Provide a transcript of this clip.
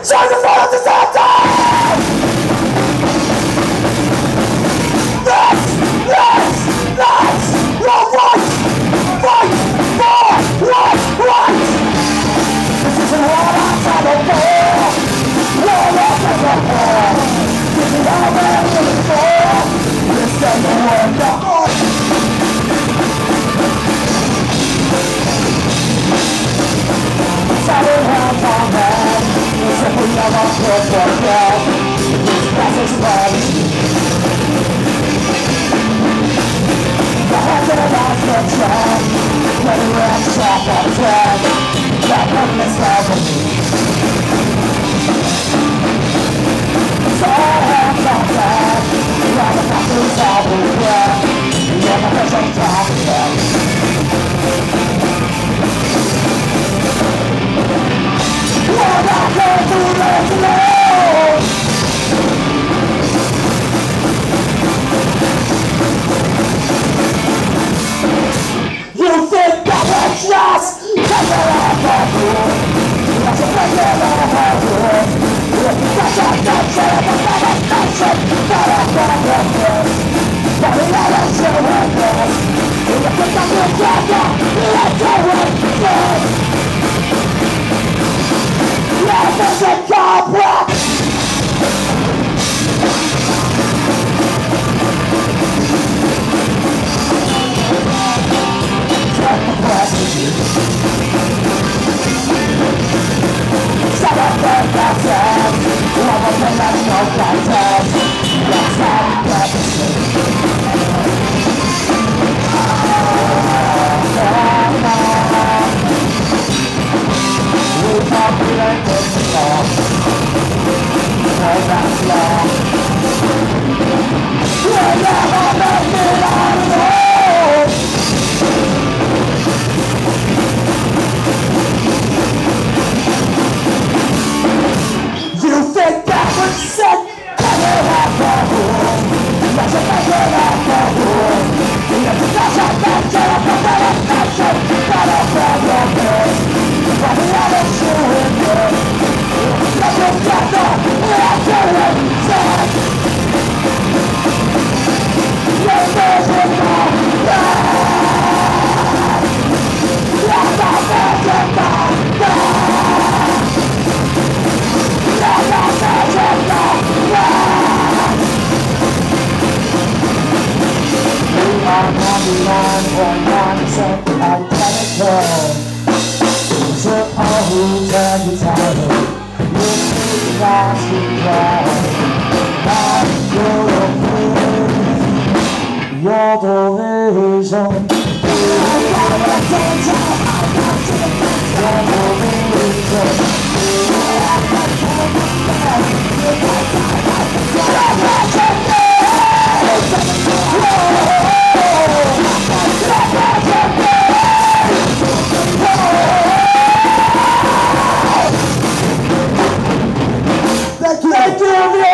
Trying to follow the center! Let's fight for what's right! This is a war outside of war! War outside of war! This is all we're living for! This is the world of war! Seven hands on them, as if we never could forget this passage body. The hands of the last control, when we were off our track, that hopeless agony. So all hands on deck, while the passes all regret, yeah, the vision drops them. We're not going to live alone. You think that we're just taking off our food? That's a breaking of our food. That's a nation, that's not a nation, not a problem. But we never should have this. If you think that we're together, let's do it first. Life is a complex. Take the passages. Some of them passes. One of them has no passes. Let's have passages. We're not that's long. We'll never make it on the road. You think that was said, never have a home. That's a measure of the home. It's a measure of the meditation, not a problem is. But we haven't sure it is. Let's go together, let's do it, set! Let's go with the band! Let's go with the band! Let's go with the band! We are 99.9% identical. So all who turn the tide, you're lost in love. Now you're the reason. You're Thank you.